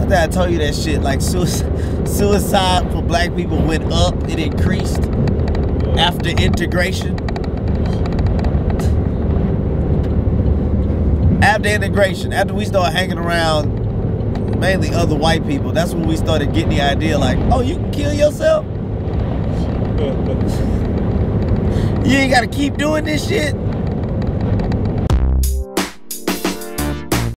think I told you that shit. Like suicide for black people went up. It increased after integration. After integration, after we started hanging around mainly other white people, that's when we started getting the idea like, oh, you can kill yourself? You ain't gotta keep doing this shit?